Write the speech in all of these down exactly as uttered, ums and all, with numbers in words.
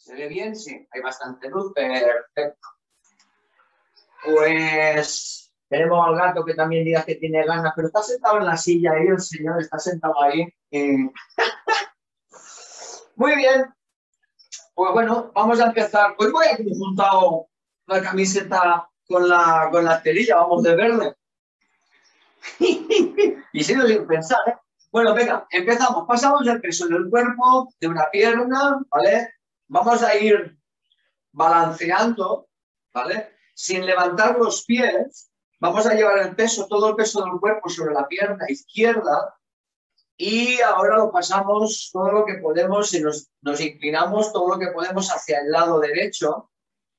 ¿Se ve bien? Sí, hay bastante luz. Perfecto. Pues tenemos al gato que también diga que tiene ganas, pero está sentado en la silla ahí, el señor está sentado ahí. Eh... Muy bien. Pues bueno, vamos a empezar. Hoy voy a haber juntado la camiseta con la, con la estelilla, vamos de verde. Y sigo sin pensar, ¿eh? Bueno, venga, empezamos. Pasamos el peso del cuerpo, de una pierna, ¿vale? Vamos a ir balanceando, ¿vale? Sin levantar los pies, vamos a llevar el peso, todo el peso del cuerpo sobre la pierna izquierda y ahora lo pasamos todo lo que podemos y nos, nos inclinamos todo lo que podemos hacia el lado derecho.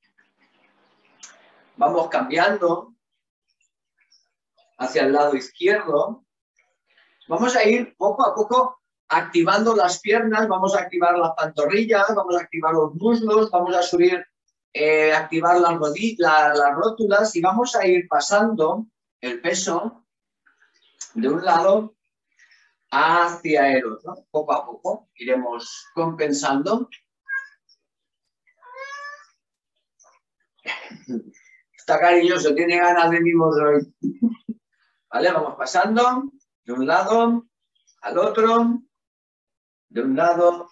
Vamos cambiando hacia el lado izquierdo. Vamos a ir poco a poco activando las piernas, vamos a activar las pantorrillas, vamos a activar los muslos, vamos a subir, eh, activar las rodillas, la, las rótulas y vamos a ir pasando el peso de un lado hacia el otro. Poco a poco iremos compensando. Está cariñoso, tiene ganas de mimos hoy. Vale, vamos pasando de un lado al otro, de un lado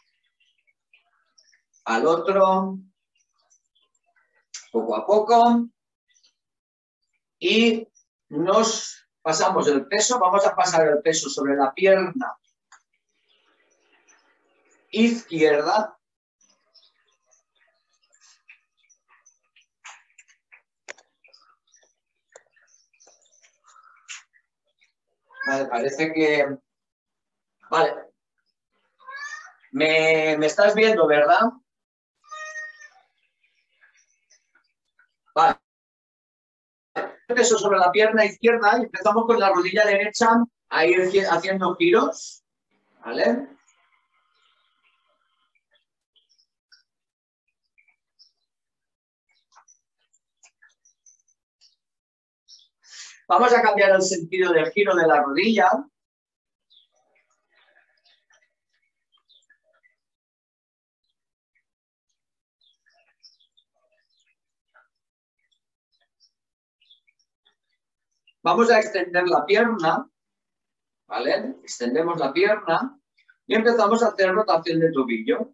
al otro, poco a poco, y nos pasamos el peso, vamos a pasar el peso sobre la pierna izquierda, vale, parece que... Vale. ¿Me, me estás viendo, verdad? Vale. Peso sobre la pierna izquierda y empezamos con la rodilla derecha a ir haciendo giros. ¿Vale? Vamos a cambiar el sentido del giro de la rodilla. Vamos a extender la pierna, ¿vale? Extendemos la pierna y empezamos a hacer rotación de tobillo.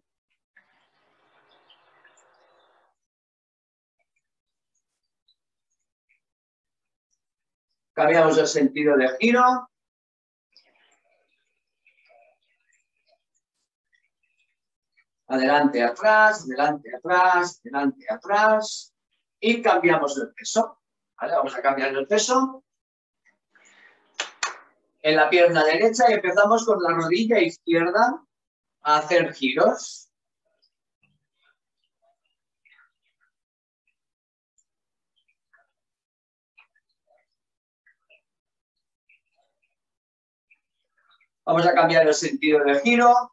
Cambiamos el sentido de giro. Adelante, atrás, adelante, atrás, adelante, atrás. Y cambiamos el peso. ¿Vale? Vamos a cambiar el peso en la pierna derecha y empezamos con la rodilla izquierda a hacer giros. Vamos a cambiar el sentido de giro.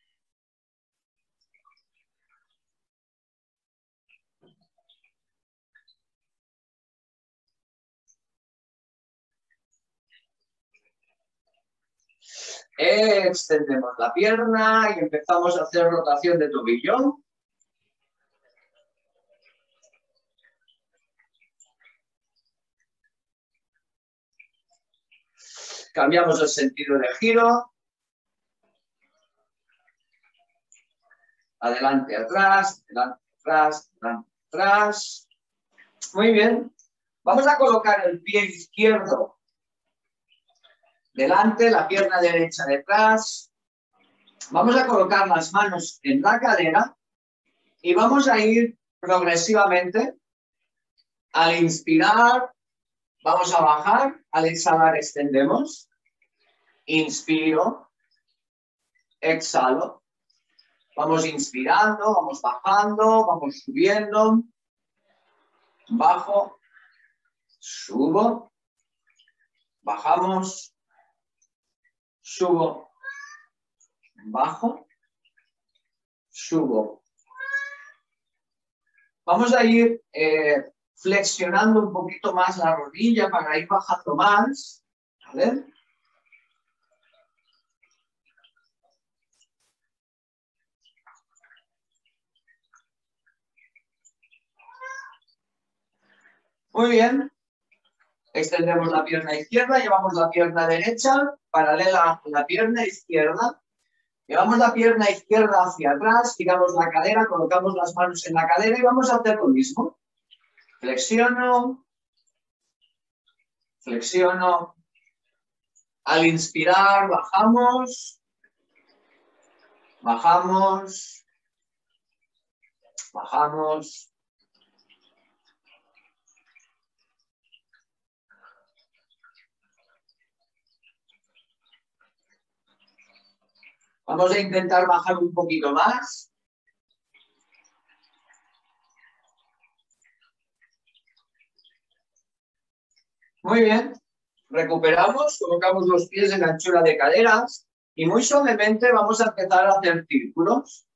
Extendemos la pierna y empezamos a hacer rotación de tobillo. Cambiamos el sentido de giro. Adelante, atrás, adelante, atrás, adelante, atrás. Muy bien. Vamos a colocar el pie izquierdo delante, la pierna derecha detrás. Vamos a colocar las manos en la cadera y vamos a ir progresivamente. Al inspirar, vamos a bajar. Al exhalar, extendemos. Inspiro. Exhalo. Vamos inspirando, vamos bajando, vamos subiendo. Bajo. Subo. Bajamos. Subo, bajo, subo. Vamos a ir eh, flexionando un poquito más la rodilla para ir bajando más. ¿Vale? Muy bien. Extendemos la pierna izquierda, llevamos la pierna derecha paralela a la pierna izquierda. Llevamos la pierna izquierda hacia atrás, giramos la cadera, colocamos las manos en la cadera y vamos a hacer lo mismo. Flexiono, flexiono. Al inspirar, bajamos, bajamos, bajamos. Vamos a intentar bajar un poquito más. Muy bien. Recuperamos, colocamos los pies en anchura de caderas y muy suavemente vamos a empezar a hacer círculos.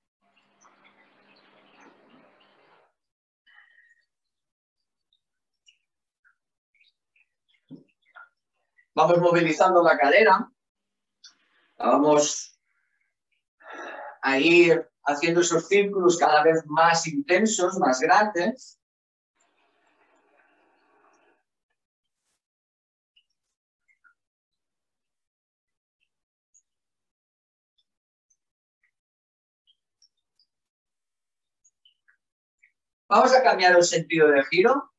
Vamos movilizando la cadera. Vamos a ir haciendo esos círculos cada vez más intensos, más grandes. Vamos a cambiar el sentido de giro.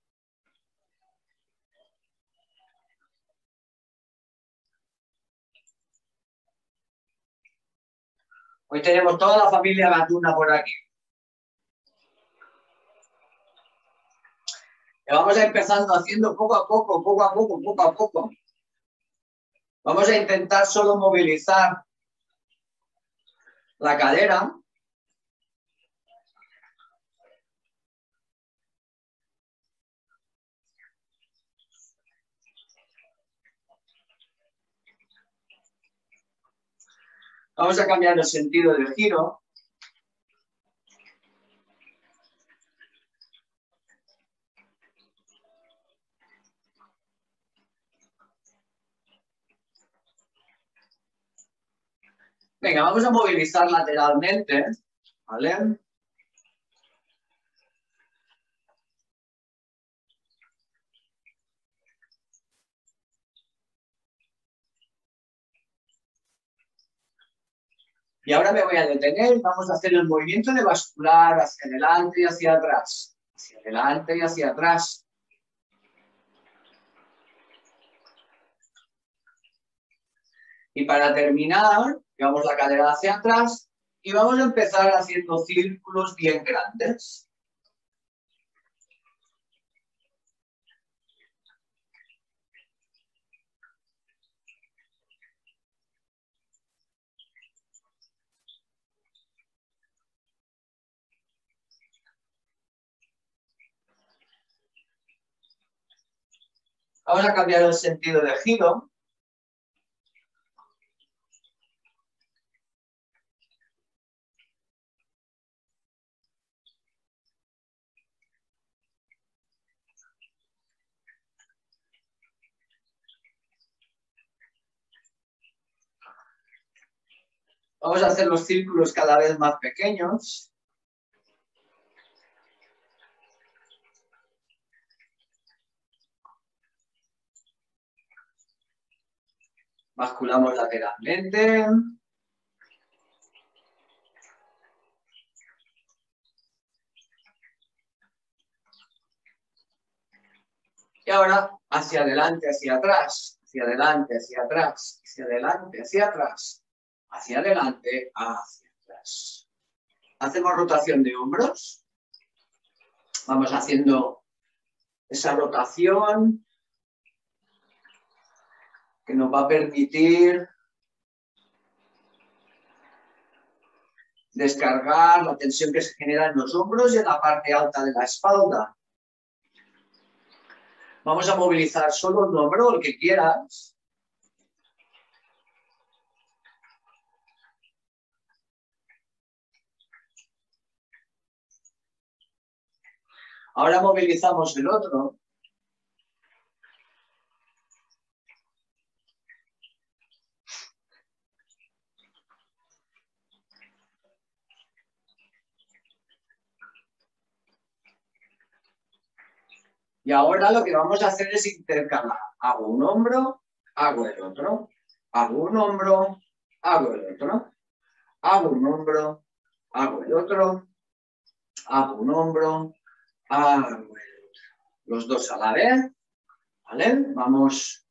Hoy tenemos toda la familia Gatuna por aquí. Y vamos a empezando haciendo poco a poco, poco a poco, poco a poco. Vamos a intentar solo movilizar la cadera. Vamos a cambiar el sentido del giro. Venga, vamos a movilizar lateralmente, ¿vale? Y ahora me voy a detener y vamos a hacer el movimiento de bascular hacia adelante y hacia atrás. Hacia adelante y hacia atrás. Y para terminar, llevamos la cadera hacia atrás y vamos a empezar haciendo círculos bien grandes. Vamos a cambiar el sentido de giro. Vamos a hacer los círculos cada vez más pequeños. Basculamos lateralmente. Y ahora hacia adelante, hacia atrás, hacia adelante, hacia atrás, hacia adelante, hacia atrás, hacia adelante, hacia atrás. Hacemos rotación de hombros. Vamos haciendo esa rotación que nos va a permitir descargar la tensión que se genera en los hombros y en la parte alta de la espalda. Vamos a movilizar solo un hombro, el que quieras. Ahora movilizamos el otro. Y ahora lo que vamos a hacer es intercalar. Hago un hombro, hago el otro. Hago un hombro, hago el otro. Hago un hombro, hago el otro. Hago un hombro, hago el otro. Los dos a la vez. ¿Vale? Vamos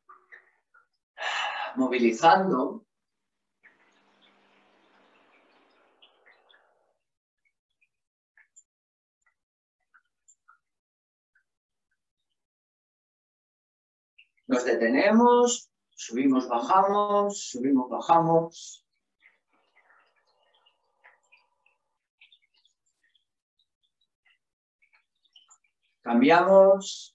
movilizando. Nos detenemos, subimos, bajamos, subimos, bajamos. Cambiamos.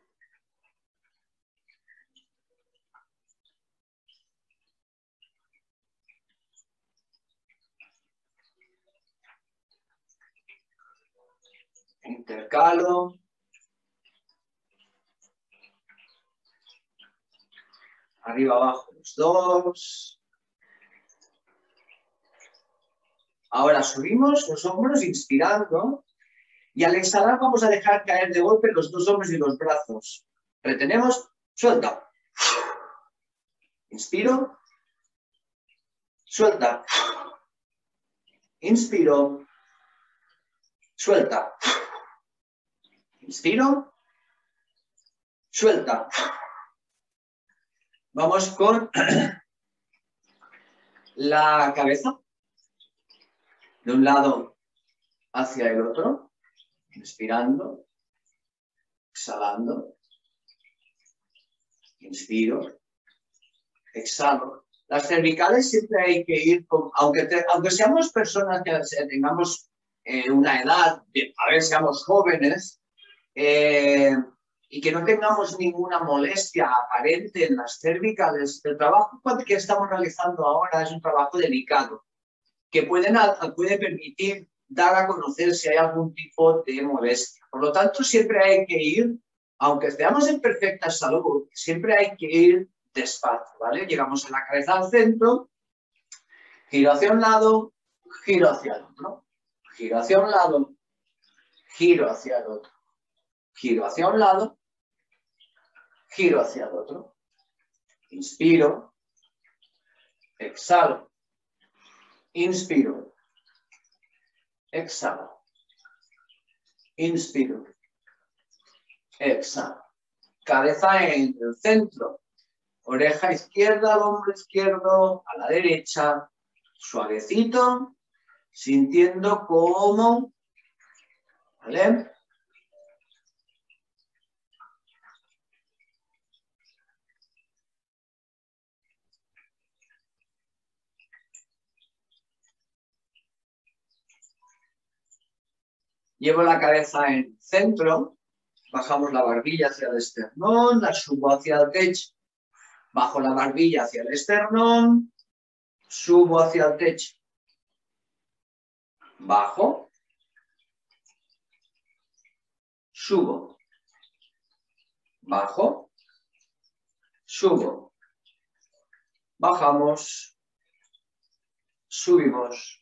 Intercalo. Arriba, abajo, los dos. Ahora subimos los hombros inspirando. Y al exhalar vamos a dejar caer de golpe los dos hombros y los brazos. Retenemos, suelta. Inspiro. Suelta. Inspiro. Suelta. Inspiro. Suelta. Vamos con la cabeza. De un lado hacia el otro. Inspirando. Exhalando. Inspiro. Exhalo. Las cervicales siempre hay que ir, con, aunque, te, aunque seamos personas que tengamos eh, una edad, a ver, seamos jóvenes, eh, y que no tengamos ninguna molestia aparente en las cervicales, el trabajo que estamos realizando ahora es un trabajo delicado, que pueden, puede permitir dar a conocer si hay algún tipo de molestia. Por lo tanto, siempre hay que ir, aunque estemos en perfecta salud, siempre hay que ir despacio, ¿vale? Llegamos a la cabeza al centro, giro hacia un lado, giro hacia el otro, giro hacia un lado, giro hacia el otro, giro hacia un lado, giro hacia el otro, inspiro, exhalo, inspiro, exhalo, inspiro, exhalo, cabeza en el centro. Oreja izquierda al hombro izquierdo, a la derecha, suavecito, sintiendo cómo, ¿vale? Llevo la cabeza en el centro, bajamos la barbilla hacia el esternón, la subo hacia el techo. Bajo la barbilla hacia el esternón, subo hacia el techo. Bajo, subo, bajo, subo, bajamos, subimos.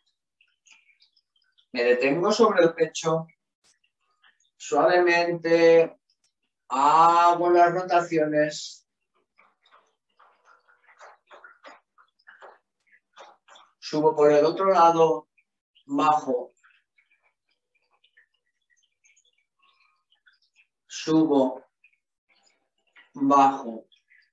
Me detengo sobre el pecho, suavemente hago las rotaciones. Subo por el otro lado, bajo, subo, bajo.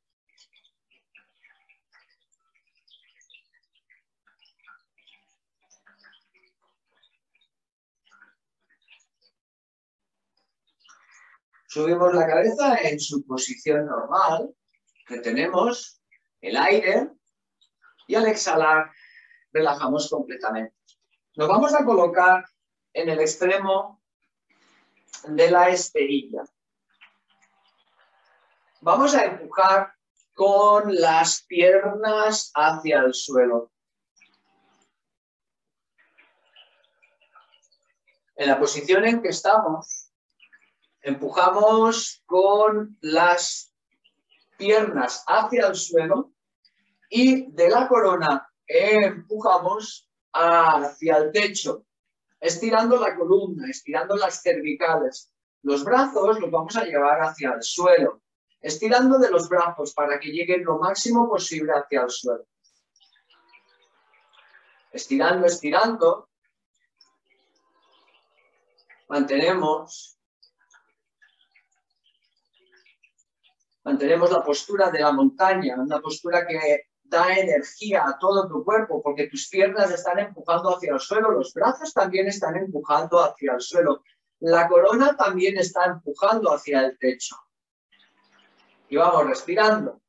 Subimos la cabeza en su posición normal, retenemos el aire y al exhalar relajamos completamente. Nos vamos a colocar en el extremo de la esterilla. Vamos a empujar con las piernas hacia el suelo. En la posición en que estamos, empujamos con las piernas hacia el suelo y de la corona empujamos hacia el techo, estirando la columna, estirando las cervicales, Los brazos los vamos a llevar hacia el suelo, estirando de los brazos para que lleguen lo máximo posible hacia el suelo. Estirando, estirando. Mantenemos. Mantenemos la postura de la montaña, una postura que da energía a todo tu cuerpo, porque tus piernas están empujando hacia el suelo, los brazos también están empujando hacia el suelo, la corona también está empujando hacia el techo. Y vamos respirando.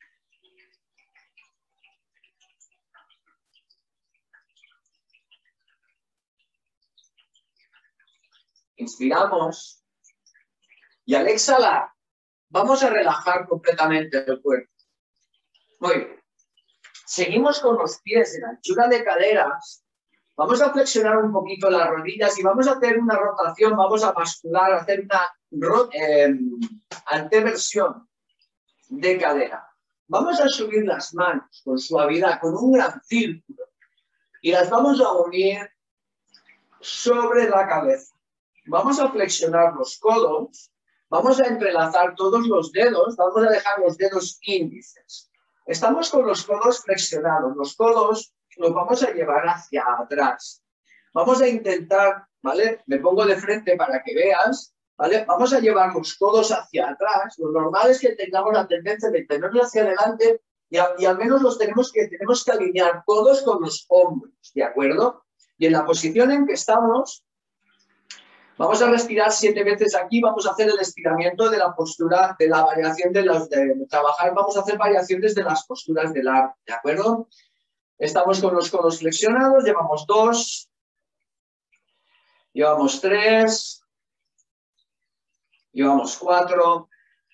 Inspiramos. Y al exhalar, vamos a relajar completamente el cuerpo. Muy bien. Seguimos con los pies en anchura de caderas. Vamos a flexionar un poquito las rodillas y vamos a hacer una rotación, vamos a bascular, hacer una eh, anteversión de cadera. Vamos a subir las manos con suavidad, con un gran círculo, y las vamos a unir sobre la cabeza. Vamos a flexionar los codos, vamos a entrelazar todos los dedos, vamos a dejar los dedos índices. Estamos con los codos flexionados, los codos los vamos a llevar hacia atrás. Vamos a intentar, ¿vale? Me pongo de frente para que veas, ¿vale? Vamos a llevar los codos hacia atrás. Lo normal es que tengamos la tendencia de tenerlos hacia adelante y, a, y al menos los tenemos que, tenemos que alinear codos con los hombros, ¿de acuerdo? Y en la posición en que estamos, vamos a respirar siete veces aquí, vamos a hacer el estiramiento de la postura, de la variación de los, de trabajar, vamos a hacer variaciones de las posturas del arco, ¿de acuerdo? Estamos con los codos flexionados, llevamos dos, llevamos tres, llevamos cuatro,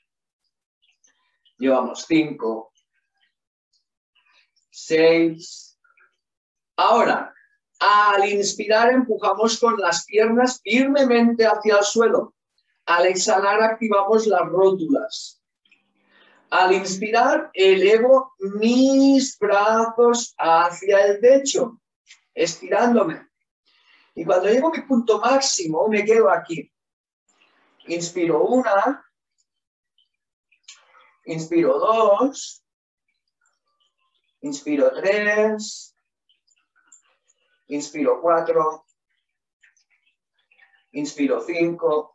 llevamos cinco, seis. Ahora, al inspirar empujamos con las piernas firmemente hacia el suelo. Al exhalar activamos las rótulas. Al inspirar elevo mis brazos hacia el techo, estirándome. Y cuando llego a mi punto máximo me quedo aquí. Inspiro una, inspiro dos, inspiro tres, inspiro cuatro, inspiro cinco,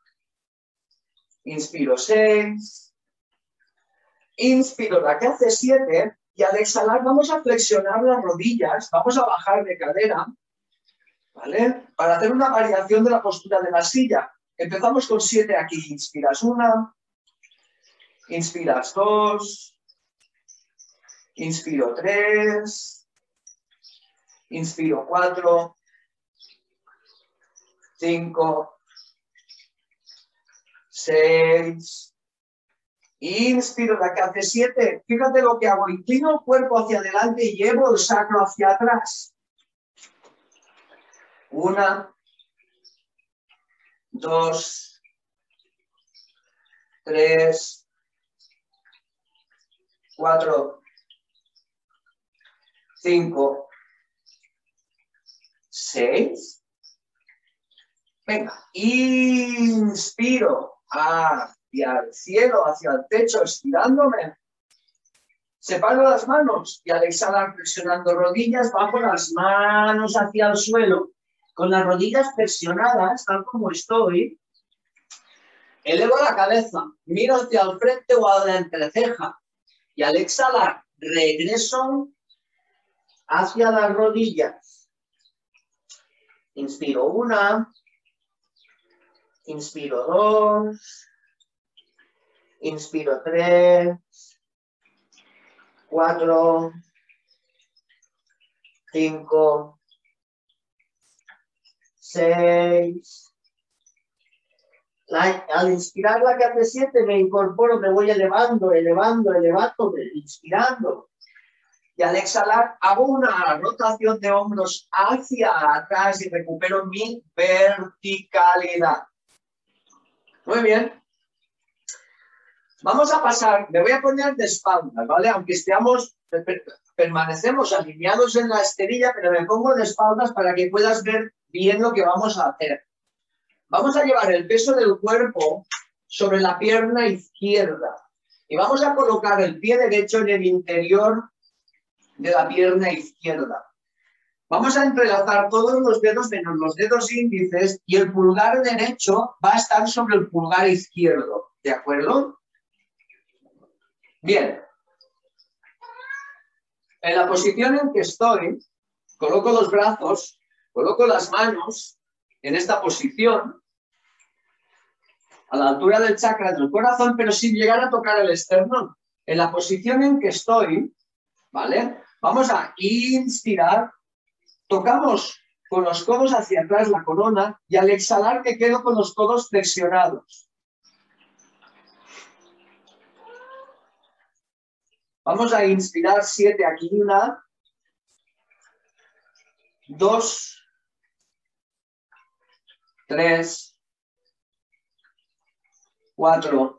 inspiro seis, inspiro la que hace siete y al exhalar vamos a flexionar las rodillas, vamos a bajar de cadera, ¿vale? Para hacer una variación de la postura de la silla. Empezamos con siete aquí, inspiras una, inspiras dos, inspiro tres, inspiro cuatro, cinco, seis, inspiro la que hace siete. Fíjate lo que hago, inclino el cuerpo hacia adelante y llevo el sacro hacia atrás. Una, dos, tres, cuatro, cinco, seis. Venga, inspiro hacia el cielo, hacia el techo, estirándome. Separo las manos y al exhalar flexionando rodillas, bajo las manos hacia el suelo. Con las rodillas flexionadas, tal como estoy, elevo la cabeza, miro hacia el frente o a la entreceja. Y al exhalar, regreso hacia las rodillas. Inspiro una. Inspiro dos, inspiro tres, cuatro, cinco, seis. La, al inspirar la que hace siete me incorporo, me voy elevando, elevando, elevando, inspirando. Y al exhalar hago una rotación de hombros hacia atrás y recupero mi verticalidad. Muy bien. Vamos a pasar, me voy a poner de espaldas, ¿vale? Aunque estemos, permanecemos alineados en la esterilla, pero me pongo de espaldas para que puedas ver bien lo que vamos a hacer. Vamos a llevar el peso del cuerpo sobre la pierna izquierda y vamos a colocar el pie derecho en el interior de la pierna izquierda. Vamos a entrelazar todos los dedos menos los dedos índices y el pulgar derecho va a estar sobre el pulgar izquierdo. ¿De acuerdo? Bien. En la posición en que estoy, coloco los brazos, coloco las manos en esta posición, a la altura del chakra del corazón, pero sin llegar a tocar el esternón. En la posición en que estoy, ¿vale? Vamos a inspirar, tocamos con los codos hacia atrás la corona y al exhalar me quedo con los codos flexionados. Vamos a inspirar siete aquí, una, dos, tres, cuatro,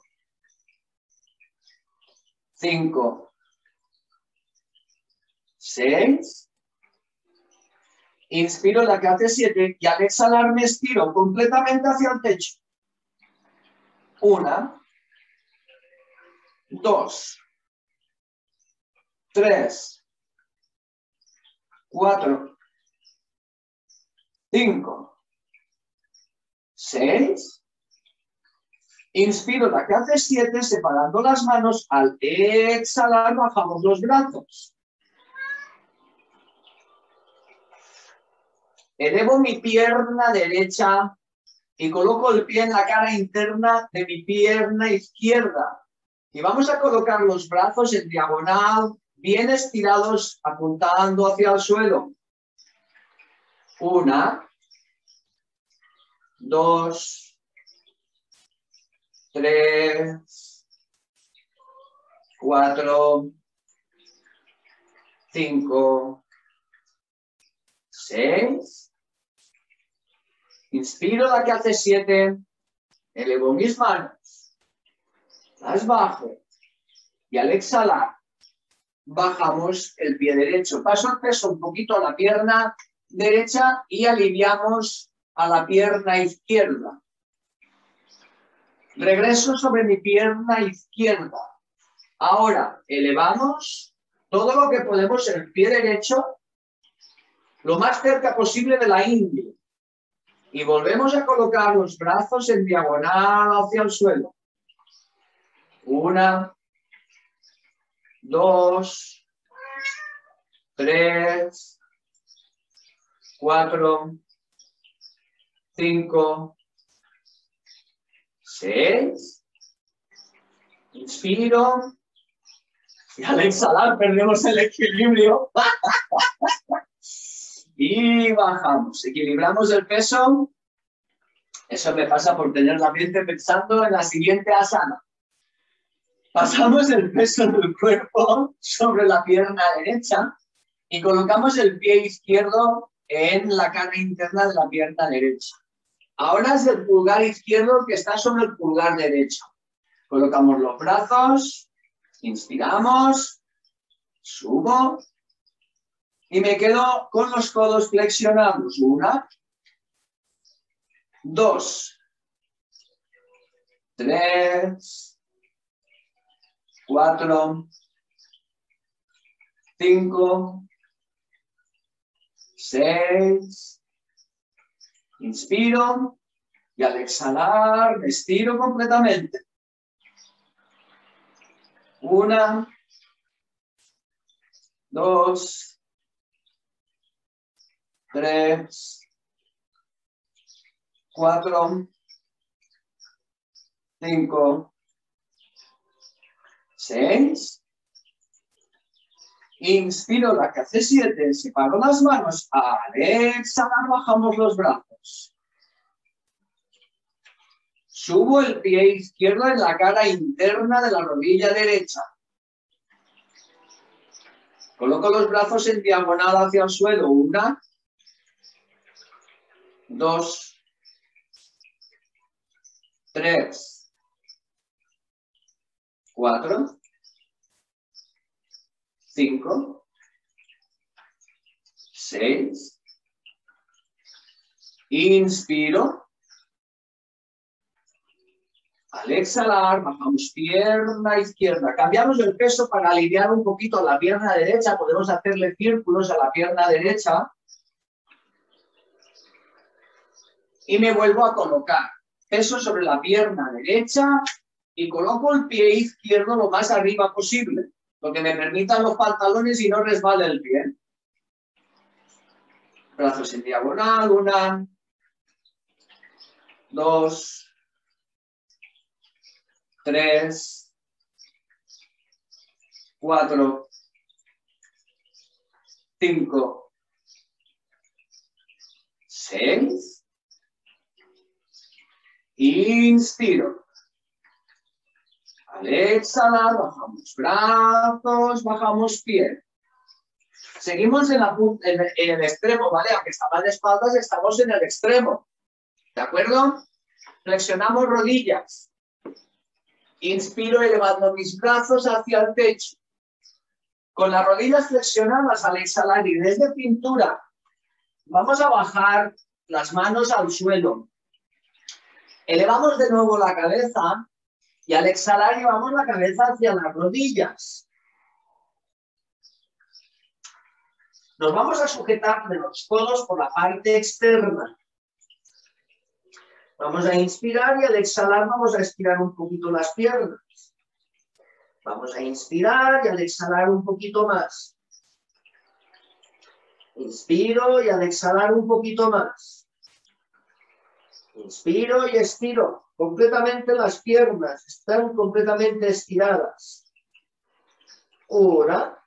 cinco, seis. Inspiro la que hace siete y al exhalar me estiro completamente hacia el techo. Una, dos, tres, cuatro, cinco, seis. Inspiro la que hace siete, separando las manos. Al exhalar bajamos los brazos. Elevo mi pierna derecha y coloco el pie en la cara interna de mi pierna izquierda. Y vamos a colocar los brazos en diagonal, bien estirados, apuntando hacia el suelo. Una, dos, tres, cuatro, cinco, seis. Inspiro la que hace siete, elevo mis manos, las bajo y al exhalar bajamos el pie derecho. Paso el peso un poquito a la pierna derecha y aliviamos a la pierna izquierda. Regreso sobre mi pierna izquierda. Ahora elevamos todo lo que podemos el pie derecho lo más cerca posible de la ingle. Y volvemos a colocar los brazos en diagonal hacia el suelo. Una, dos, tres, cuatro, cinco, seis. Inspiro. Y al exhalar perdemos el equilibrio. Y bajamos. Equilibramos el peso. Eso me pasa por tener la mente pensando en la siguiente asana. Pasamos el peso del cuerpo sobre la pierna derecha y colocamos el pie izquierdo en la cara interna de la pierna derecha. Ahora es el pulgar izquierdo que está sobre el pulgar derecho. Colocamos los brazos, inspiramos, subo y me quedo con los codos flexionados. Una, dos, tres, cuatro, cinco, seis. Inspiro y al exhalar me estiro completamente. Una, dos, tres, cuatro, cinco, seis. Inspiro la que hace siete, separo las manos, al exhalar bajamos los brazos. Subo el pie izquierdo en la cara interna de la rodilla derecha. Coloco los brazos en diagonal hacia el suelo. Una, dos, tres, cuatro, cinco, seis. Inspiro Al exhalar, bajamos pierna izquierda. Cambiamos el peso para aliviar un poquito la pierna derecha. Podemos hacerle círculos a la pierna derecha. Y me vuelvo a colocar. Peso sobre la pierna derecha y coloco el pie izquierdo lo más arriba posible. Lo que me permitan los pantalones y no resbale el pie. Brazos en diagonal. Una. Dos. Tres, cuatro, cinco, seis. Inspiro. Al exhalar, bajamos brazos, bajamos pie. Seguimos en, la, en, en el extremo, ¿vale? Aunque estamos de espaldas, estamos en el extremo. ¿De acuerdo? Flexionamos rodillas. Inspiro elevando mis brazos hacia el techo. Con las rodillas flexionadas al exhalar y desde cintura, vamos a bajar las manos al suelo. Elevamos de nuevo la cabeza y al exhalar llevamos la cabeza hacia las rodillas. Nos vamos a sujetar de los codos por la parte externa. Vamos a inspirar y al exhalar vamos a estirar un poquito las piernas. Vamos a inspirar y al exhalar un poquito más. Inspiro y al exhalar un poquito más. Inspiro y estiro. Completamente las piernas están completamente estiradas. Una.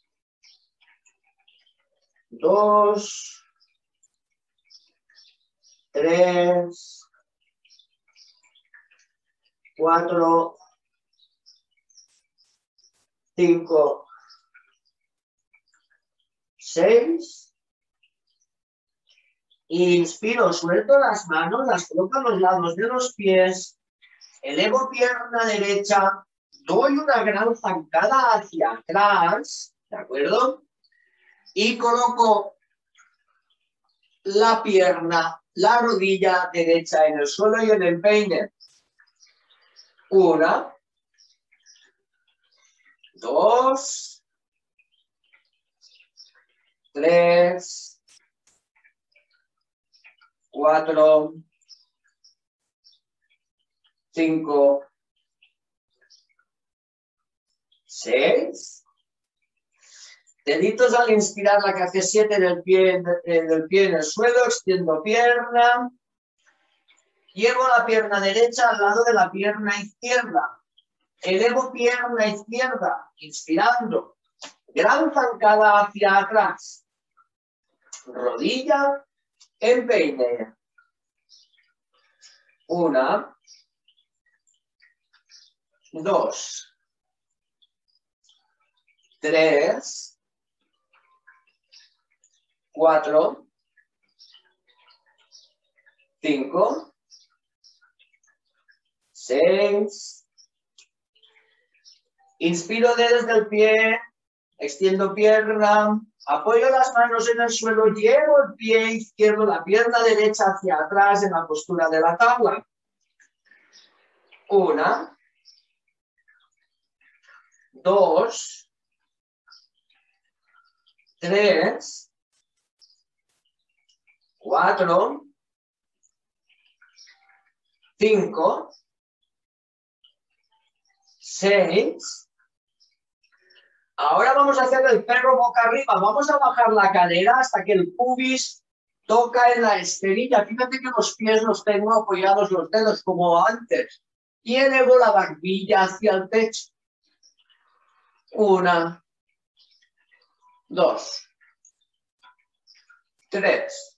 Dos. Tres. Cuatro, cinco, seis. Inspiro, suelto las manos, las coloco a los lados de los pies, elevo pierna derecha, doy una gran zancada hacia atrás, ¿de acuerdo? Y coloco la pierna, la rodilla derecha en el suelo y en el peine. Una, dos, tres, cuatro, cinco, seis. Deditos al inspirar, la que hace siete del pie, del pie en el suelo, extiendo pierna. Llevo la pierna derecha al lado de la pierna izquierda. Elevo pierna izquierda, inspirando. Gran zancada hacia atrás. Rodilla en peine. Una. Dos. Tres. Cuatro. Cinco. Seis. Inspiro desde el pie, extiendo pierna, apoyo las manos en el suelo, llevo el pie izquierdo, la pierna derecha hacia atrás en la postura de la tabla. Una, dos, tres, cuatro, cinco, seis. Ahora vamos a hacer el perro boca arriba. Vamos a bajar la cadera hasta que el pubis toca en la esterilla. Fíjate que los pies los tengo apoyados los dedos como antes. Y elevo la barbilla hacia el techo. Una, dos, tres,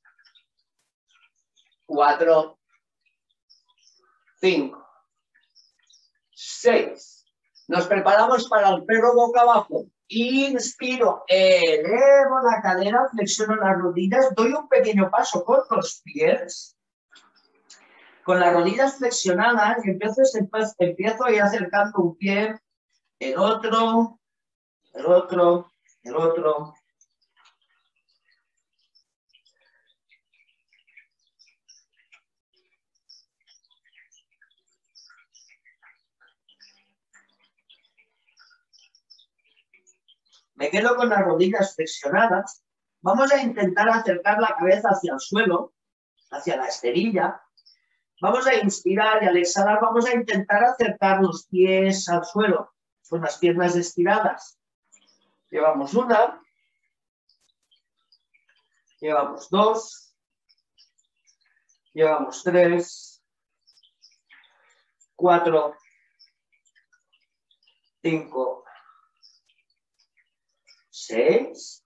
cuatro, cinco, seis. Nos preparamos para el perro boca abajo. Inspiro, elevo la cadera, flexiono las rodillas, doy un pequeño paso con los pies. Con las rodillas flexionadas y empiezo, empiezo a ir acercando un pie, el otro, el otro, el otro. Me quedo con las rodillas flexionadas. Vamos a intentar acercar la cabeza hacia el suelo, hacia la esterilla. Vamos a inspirar y al exhalar vamos a intentar acercar los pies al suelo con las piernas estiradas. Llevamos una. Llevamos dos. Llevamos tres. Cuatro. Cinco. Seis.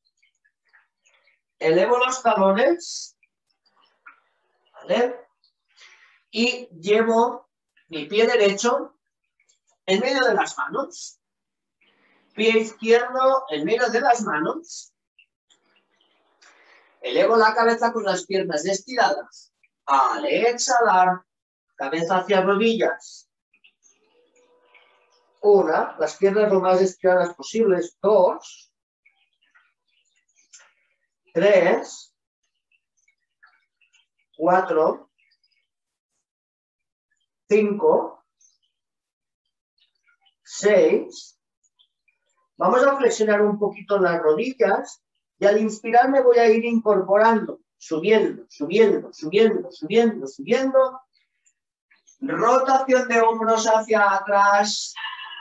Elevo los talones. ¿Vale? Y llevo mi pie derecho en medio de las manos. Pie izquierdo en medio de las manos. Elevo la cabeza con las piernas estiradas. Al exhalar, cabeza hacia rodillas. Una, las piernas lo más estiradas posibles. Dos. Tres. Cuatro. Cinco. Seis. Vamos a flexionar un poquito las rodillas. Y al inspirar me voy a ir incorporando, subiendo, subiendo, subiendo, subiendo, subiendo. Rotación de hombros hacia atrás.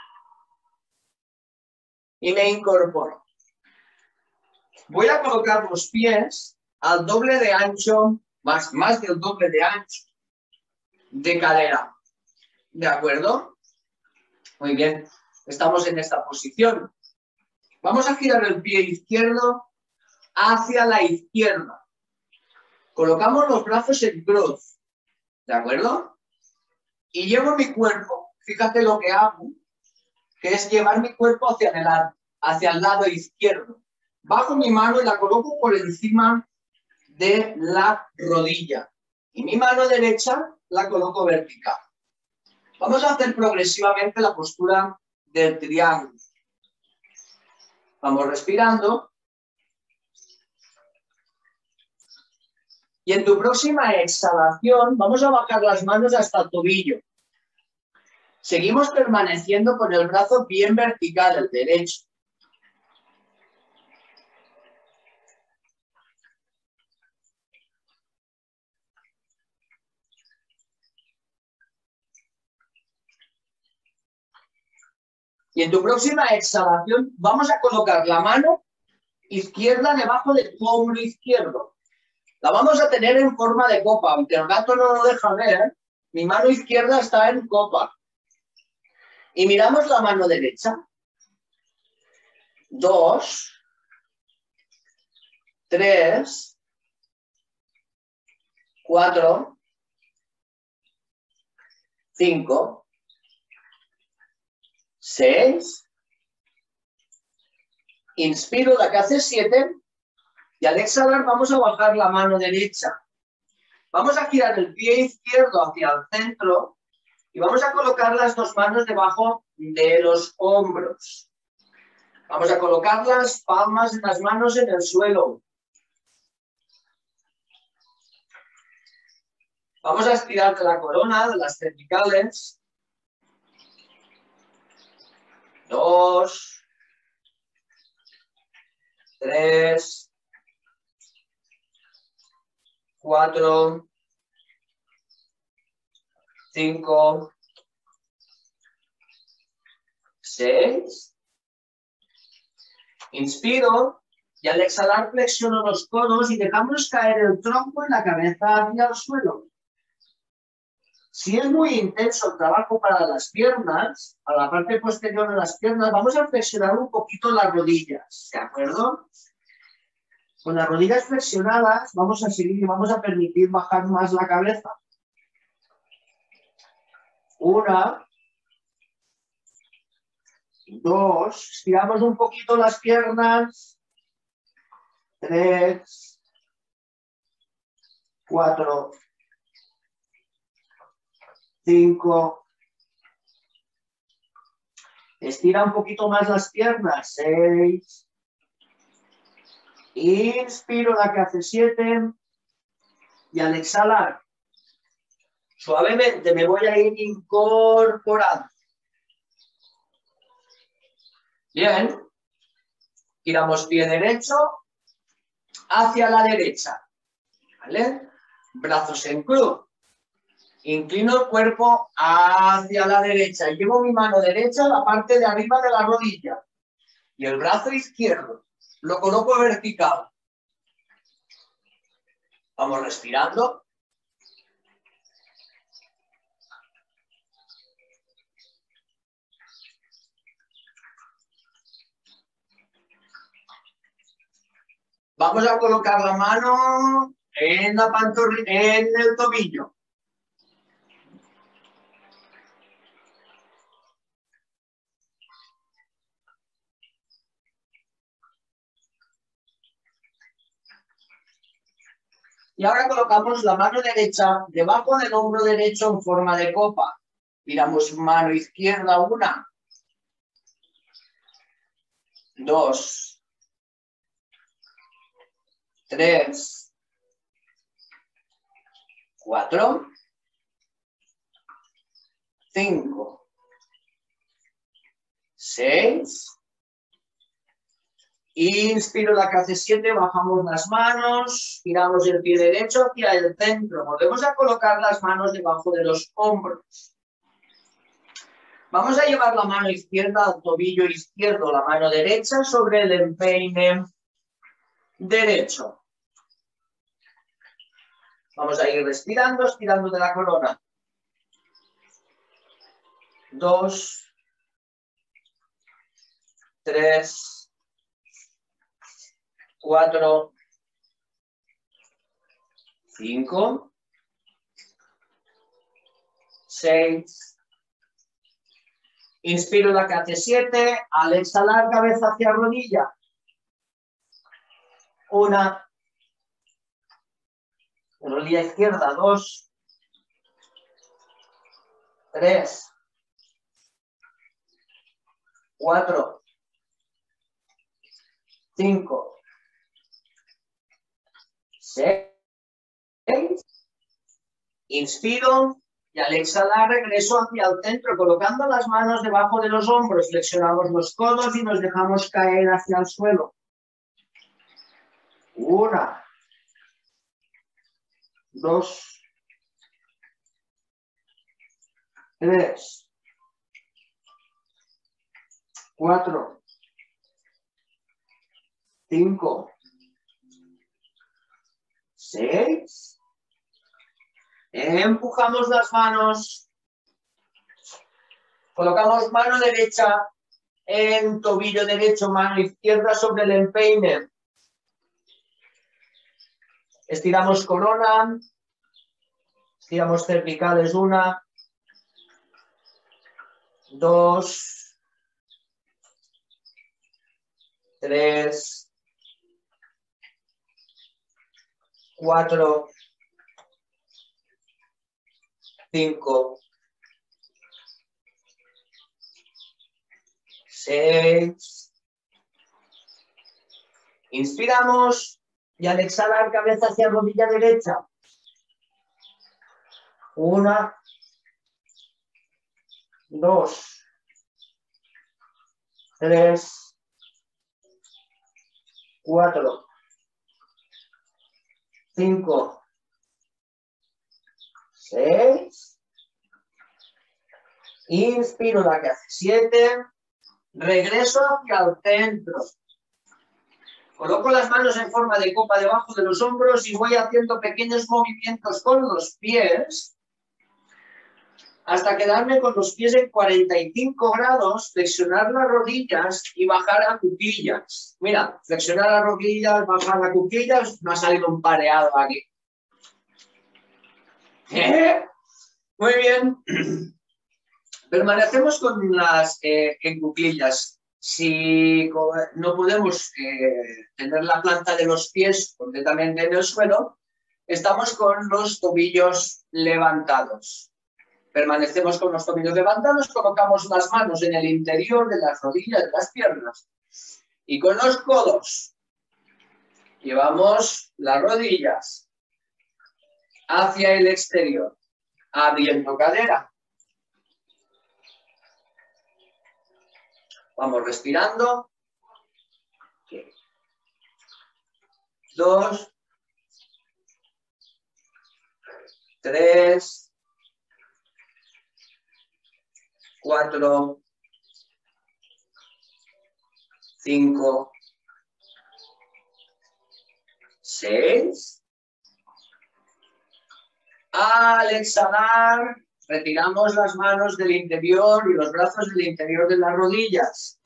Y me incorporo. Voy a colocar los pies al doble de ancho, más, más del doble de ancho de cadera. ¿De acuerdo? Muy bien. Estamos en esta posición. Vamos a girar el pie izquierdo hacia la izquierda. Colocamos los brazos en cruz, ¿de acuerdo? Y llevo mi cuerpo, fíjate lo que hago, que es llevar mi cuerpo hacia adelante, hacia el lado izquierdo. Bajo mi mano y la coloco por encima de la rodilla. Y mi mano derecha la coloco vertical. Vamos a hacer progresivamente la postura del triángulo. Vamos respirando. Y en tu próxima exhalación vamos a bajar las manos hasta el tobillo. Seguimos permaneciendo con el brazo bien vertical, el derecho. Y en tu próxima exhalación vamos a colocar la mano izquierda debajo de tu hombro izquierdo. La vamos a tener en forma de copa, aunque el gato no lo deja ver. Mi mano izquierda está en copa. Y miramos la mano derecha. Dos. Tres. Cuatro. Cinco. Seis. Inspiro la que hace siete. Y al exhalar vamos a bajar la mano derecha. Vamos a girar el pie izquierdo hacia el centro y vamos a colocar las dos manos debajo de los hombros. Vamos a colocar las palmas de las manos en el suelo. Vamos a estirar de la corona, de las cervicales. Dos. Tres. Cuatro, cinco, seis. Inspiro y al exhalar flexiono los codos y dejamos caer el tronco y la cabeza hacia el suelo. Si es muy intenso el trabajo para las piernas, a la parte posterior de las piernas, vamos a flexionar un poquito las rodillas, ¿de acuerdo? Con las rodillas flexionadas vamos a seguir y vamos a permitir bajar más la cabeza. Una. Dos. Estiramos un poquito las piernas. Tres. Cuatro. Cinco. Estira un poquito más las piernas. Seis. Inspiro la que hace siete y al exhalar suavemente me voy a ir incorporando. Bien, Giramos pie derecho hacia la derecha. ¿Vale? Brazos en cruz. Inclino el cuerpo hacia la derecha. Llevo mi mano derecha a la parte de arriba de la rodilla. Y el brazo izquierdo lo coloco vertical. Vamos respirando. Vamos a colocar la mano en la pantorrilla, en el tobillo. Y ahora colocamos la mano derecha debajo del hombro derecho en forma de copa. Tiramos mano izquierda, una, dos, tres, cuatro, cinco, seis. Inspiro la que hace siete, bajamos las manos, giramos el pie derecho hacia el centro. Volvemos a colocar las manos debajo de los hombros. Vamos a llevar la mano izquierda al tobillo izquierdo, la mano derecha sobre el empeine derecho. Vamos a ir respirando, estirando de la corona. Dos, tres, cuatro, cinco, seis. Inspiro la que hace siete. Al exhalar, cabeza hacia rodilla. Una. Rodilla izquierda, dos. Tres. Cuatro. Cinco. Seis. Inspiro y al exhalar regreso hacia el centro colocando las manos debajo de los hombros, flexionamos los codos y nos dejamos caer hacia el suelo. Una, dos, tres, cuatro, cinco, seis. Empujamos las manos. Colocamos mano derecha en tobillo derecho, mano izquierda sobre el empeine. Estiramos corona. Estiramos cervicales. Una, dos, tres, cuatro, cinco, seis. Inspiramos y al exhalar cabeza hacia rodilla derecha. Una, dos, tres, cuatro, cinco, seis. Inspiro la que hace siete. Regreso hacia el centro. Coloco las manos en forma de copa debajo de los hombros y voy haciendo pequeños movimientos con los pies hasta quedarme con los pies en cuarenta y cinco grados, flexionar las rodillas y bajar a cuclillas. Mira, flexionar las rodillas, bajar a cuclillas, me ha salido un pareado aquí. ¿Eh? Muy bien. Permanecemos con las eh, en cuclillas. Si no podemos eh, tener la planta de los pies completamente en el suelo, estamos con los tobillos levantados. Permanecemos con los tobillos levantados, colocamos las manos en el interior de las rodillas de las piernas y con los codos llevamos las rodillas hacia el exterior, abriendo cadera. Vamos respirando. dos, tres, cuatro, cinco, seis. Al exhalar, retiramos las manos del interior y los brazos del interior de las rodillas.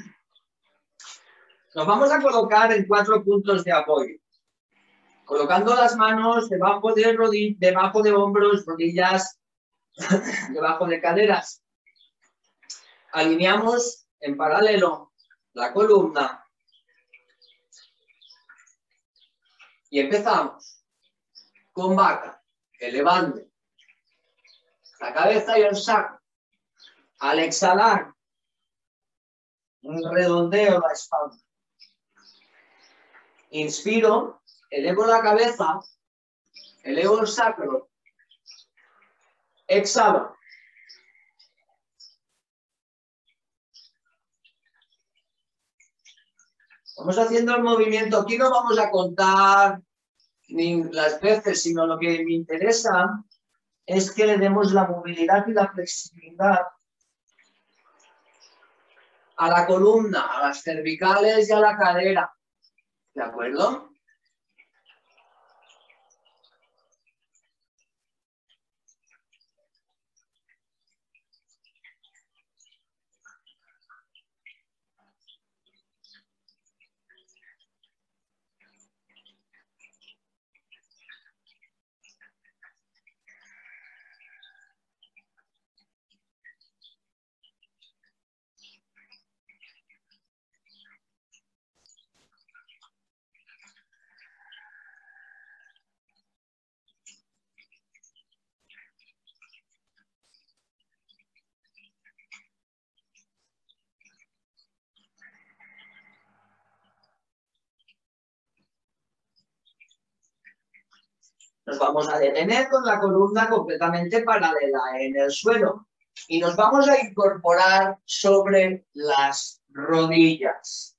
Nos vamos a colocar en cuatro puntos de apoyo. Colocando las manos debajo de, rodillas, debajo de hombros, rodillas, debajo de caderas. Alineamos en paralelo la columna. Y empezamos con vaca, elevando la cabeza y el saco. Al exhalar, un redondeo la espalda. Inspiro, elevo la cabeza, elevo el sacro. Exhalo. Vamos haciendo el movimiento. Aquí no vamos a contar ni las veces, sino lo que me interesa es que le demos la movilidad y la flexibilidad a la columna, a las cervicales y a la cadera. ¿De acuerdo? Nos vamos a detener con la columna completamente paralela en el suelo y nos vamos a incorporar sobre las rodillas.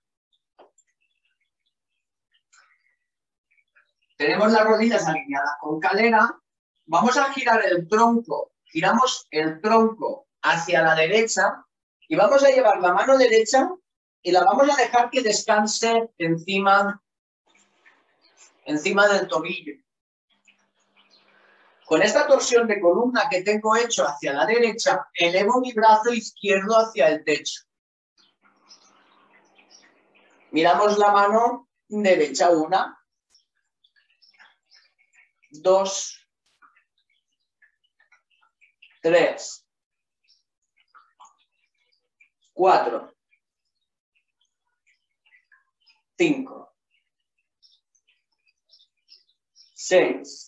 Tenemos las rodillas alineadas con cadera. Vamos a girar el tronco. Giramos el tronco hacia la derecha y vamos a llevar la mano derecha y la vamos a dejar que descanse encima, encima del tobillo. Con esta torsión de columna que tengo hecho hacia la derecha, elevo mi brazo izquierdo hacia el techo. Miramos la mano derecha, una, dos, tres, cuatro, cinco, seis.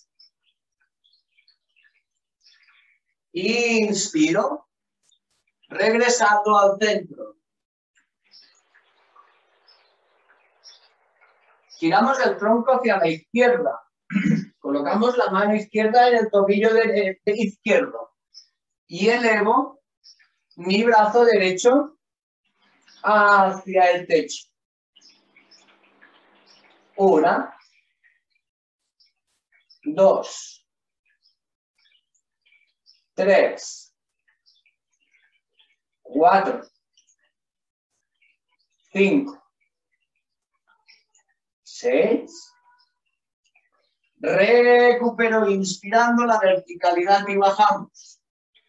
Inspiro, regresando al centro. Giramos el tronco hacia la izquierda. Colocamos la mano izquierda en el tobillo de, de izquierdo. Y elevo mi brazo derecho hacia el techo. Una, dos, tres, cuatro, cinco, seis. Recupero inspirando la verticalidad y bajamos.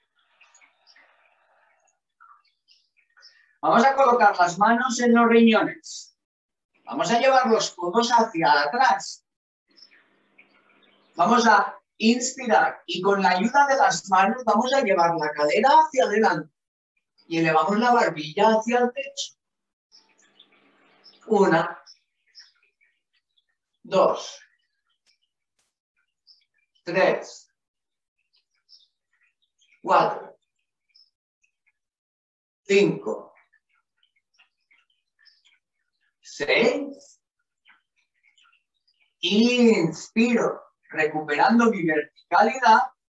Vamos a colocar las manos en los riñones. Vamos a llevar los codos hacia atrás. Vamos a inspirar y con la ayuda de las manos vamos a llevar la cadera hacia adelante y elevamos la barbilla hacia el techo. Una, dos, tres, cuatro, cinco, seis. Inspiro, recuperando mi verticalidad.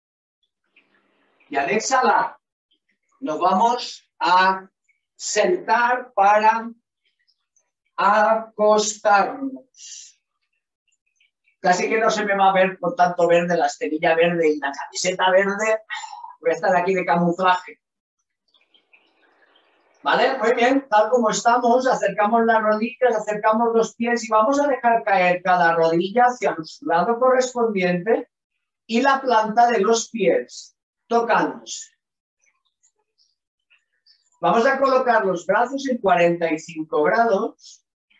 Y al exhalar, nos vamos a sentar para acostarnos. Casi que no se me va a ver con tanto verde, la esterilla verde y la camiseta verde. Voy a estar aquí de camuflaje. ¿Vale? Muy bien, tal como estamos, acercamos las rodillas, acercamos los pies y vamos a dejar caer cada rodilla hacia su lado correspondiente y la planta de los pies, tocándose. Vamos a colocar los brazos en cuarenta y cinco grados.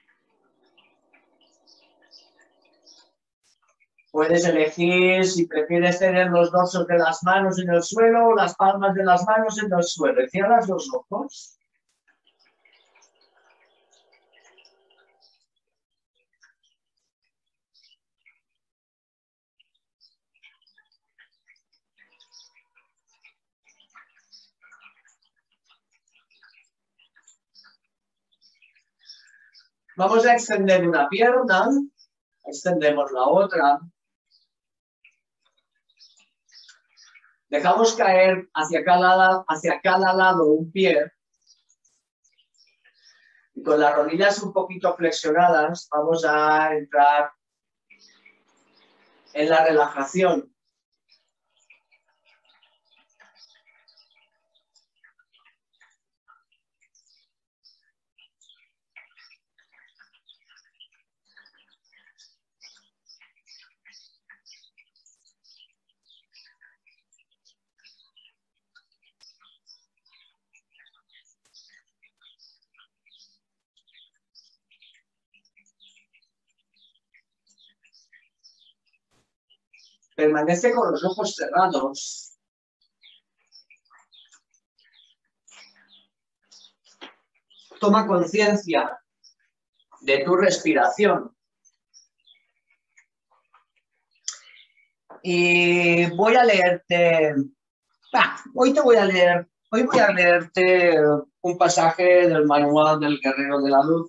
Puedes elegir si prefieres tener los dorsos de las manos en el suelo o las palmas de las manos en el suelo. Cierras los ojos. Vamos a extender una pierna, extendemos la otra. Dejamos caer hacia cada, hacia cada lado un pie. Y con las rodillas un poquito flexionadas, vamos a entrar en la relajación. Permanece con los ojos cerrados. Toma conciencia de tu respiración. Y voy a leerte, ah, hoy te voy a leer, hoy voy a leerte un pasaje del manual del Guerrero de la Luz.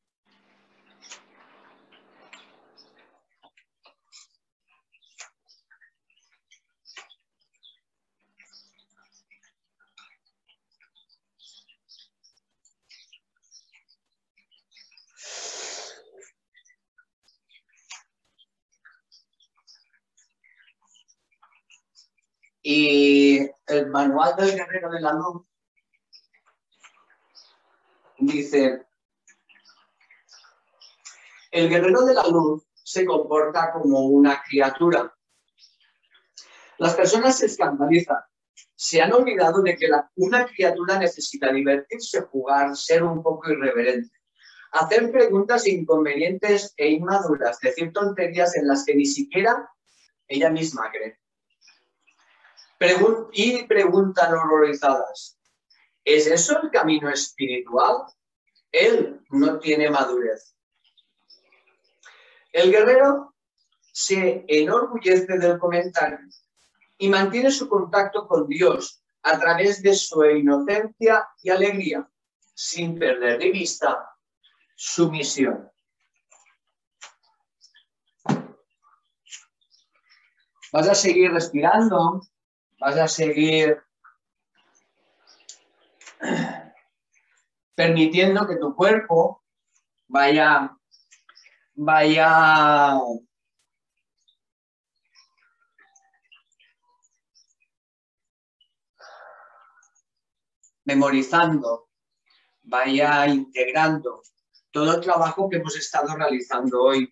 Y el manual del Guerrero de la Luz dice: el Guerrero de la Luz se comporta como una criatura. Las personas se escandalizan. Se han olvidado de que la, una criatura necesita divertirse, jugar, ser un poco irreverente, hacer preguntas inconvenientes e inmaduras, decir tonterías en las que ni siquiera ella misma cree. Pregun- y preguntan horrorizadas: ¿es eso el camino espiritual? Él no tiene madurez. El guerrero se enorgullece del comentario y mantiene su contacto con Dios a través de su inocencia y alegría, sin perder de vista su misión. Vas a seguir respirando, vas a seguir permitiendo que tu cuerpo vaya, vaya memorizando, vaya integrando todo el trabajo que hemos estado realizando hoy.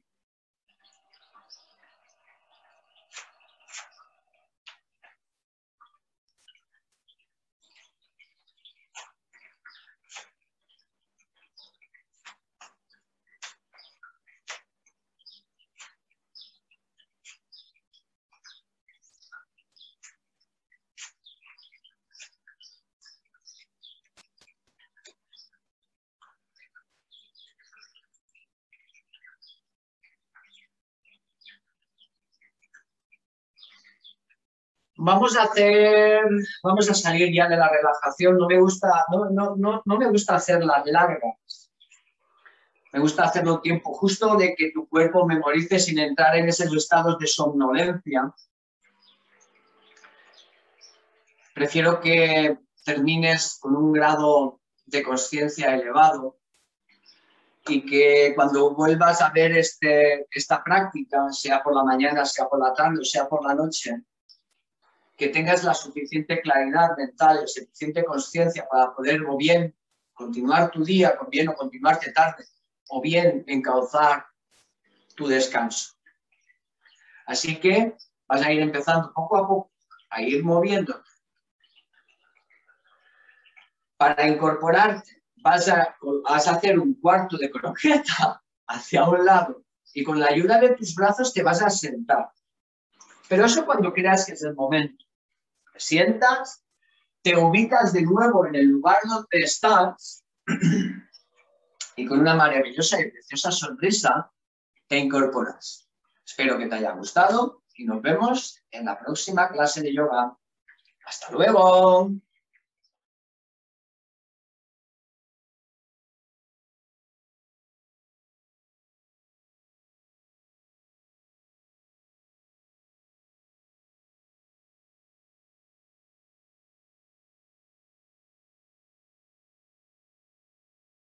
Vamos a hacer, vamos a salir ya de la relajación. No me gusta, no, no, no, no me gusta hacerlas largas. Me gusta hacerlo tiempo justo de que tu cuerpo memorice sin entrar en esos estados de somnolencia. Prefiero que termines con un grado de conciencia elevado. y que cuando vuelvas a ver este, esta práctica, sea por la mañana, sea por la tarde o sea por la noche, que tengas la suficiente claridad mental, la suficiente conciencia para poder o bien continuar tu día con bien o continuarte tarde, o bien encauzar tu descanso. Así que vas a ir empezando poco a poco a ir moviendo. Para incorporarte vas a, vas a hacer un cuarto de croqueta hacia un lado y con la ayuda de tus brazos te vas a sentar. Pero eso cuando creas que es el momento. Te sientas, te ubicas de nuevo en el lugar donde estás y con una maravillosa y preciosa sonrisa te incorporas. Espero que te haya gustado y nos vemos en la próxima clase de yoga. ¡Hasta luego!